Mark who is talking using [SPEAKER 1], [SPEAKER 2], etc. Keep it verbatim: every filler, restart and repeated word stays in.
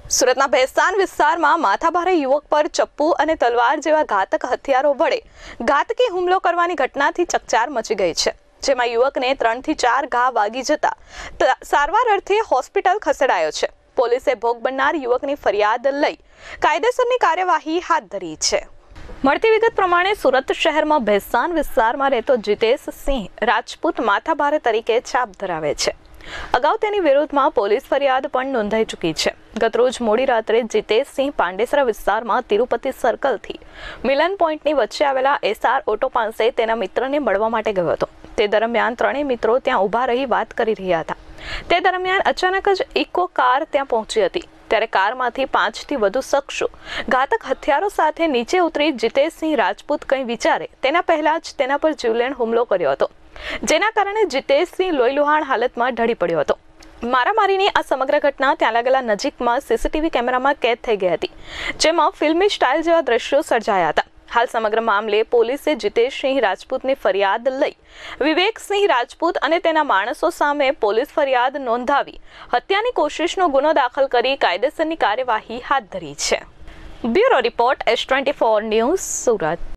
[SPEAKER 1] સુરતના ભેસ્તાન વિસ્તારમાં માથાભારે યુવક પર ચપ્પુ અને તલવાર જેવા ઘાતક હથિયારો વડે ઘાતકી હુમલો કરવાની ઘટનાથી ચકચાર મચી ગઈ છે, જેમાં યુવકને ત્રણથી ચાર ઘા વાગી જતા સારવાર અર્થે હોસ્પિટલ ખસેડાયો છે। પોલીસે ભોગ બનનાર યુવકની ફરિયાદ લઈ કાયદેસરની કાર્યવાહી હાથ ધરી છે। મળતી વિગત પ્રમાણે સુરત શહેરમાં ભેસ્તાન વિસ્તારમાં રહેતો જીતેશ સિંહ રાજપૂત માથાભારે તરીકે છાપ ધરાવે છે। અગાઉ તેની વિરુદ્ધમાં પોલીસ ફરિયાદ પણ નોંધાઈ ચૂકી છે। ગતરોજ મોડી રાત્રે જીતેશ સિંહ પાંડેસરા વિસ્તારમાં તિરુપતિ સર્કલથી મિલન પોઈન્ટની વચ્ચે આવેલા એસઆર ઓટો પાસે તેના મિત્રને મળવા માટે ગયો હતો। તે દરમિયાન ત્રણેય મિત્રો ત્યાં ઊભા રહી વાત કરી રહ્યા હતા। તે દરમિયાન અચાનક જ ઇકો કાર ત્યાં પહોંચી હતી, ત્યારે કારમાંથી પાંચથી વધુ શખ્સો ઘાતક હથિયારો સાથે નીચે ઉતરી જીતેશ સિંહ રાજપૂત કંઈ વિચારે તેના પહેલા જ તેના પર જીવલેણ હુમલો કર્યો હતો, જેના કારણે જીતેશ સિંહ લોહીલુહાણ હાલતમાં ઢળી પડ્યો હતો। મારામારીની આ સમગ્ર ઘટના ત્યાં લાગેલા નજીકમાં સીસીટીવી કેમેરામાં કેદ થઈ ગઈ હતી, જેમાં ફિલ્મી સ્ટાઇલ જેવા દ્રશ્યો સર્જાયા હતા। હાલ સમગ્ર મામલે પોલીસે જીતેશ સિંહ રાજપૂતની ફરિયાદ લઈ વિવેકસિંહ રાજપૂત અને તેના માણસો સામે પોલીસ ફરિયાદ નોંધાવી હત્યાની કોશિશનો ગુનો દાખલ કરી કાયદેસરની કાર્યવાહી હાથ ધરી છે। Bureau report S twenty four news Surat.